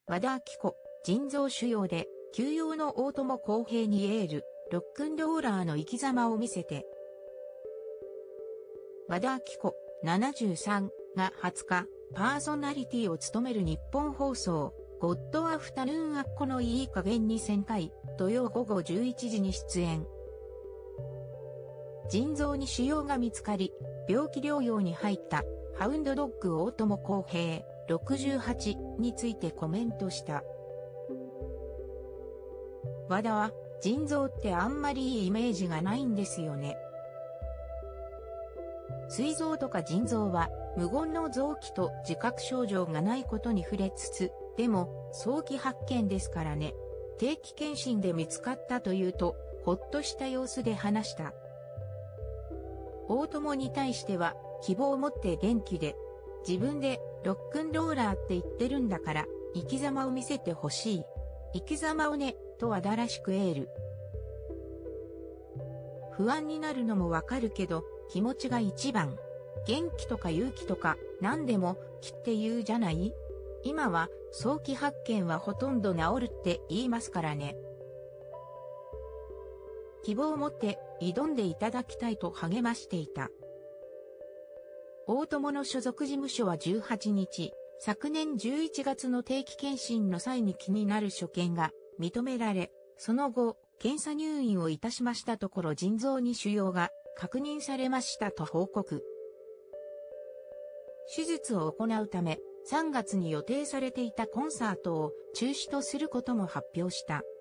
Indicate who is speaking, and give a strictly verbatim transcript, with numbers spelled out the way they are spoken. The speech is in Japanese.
Speaker 1: 和田アキ子、腎臓腫瘍で、休養の大友康平にエール、ロックンローラーの生き様を見せて。和田アキ子、ななじゅうさんがはつか、パーソナリティを務める日本放送、ゴッドアフタヌーンアッコのいい加減にせんかい、土曜午後じゅういちじに出演。腎臓に腫瘍が見つかり、病気療養に入ったハウンドドッグ大友康平ろくじゅうはちについてコメントした。和田は腎臓ってあんまりいいイメージがないんですよね。膵臓とか腎臓は無言の臓器と自覚症状がないことに触れつつ、でも早期発見ですからね。定期検診で見つかったというと、ほっとした様子で話した。大友に対しては、希望を持って元気で、自分でロックンローラーって言ってるんだから、生き様を見せてほしい。生き様をね、と和田らしくエール。不安になるのもわかるけど、気持ちが一番。元気とか勇気とか、何でも、気って言うじゃない？今は、早期発見はほとんど治るって言いますからね。希望を持って挑んでいただきたいと励ましていた。大友の所属事務所はじゅうはちにち、昨年じゅういちがつの定期検診の際に気になる所見が認められ、その後、検査入院をいたしましたところ腎臓に腫瘍が確認されましたと報告。手術を行うため、さんがつに予定されていたコンサートを中止とすることも発表した。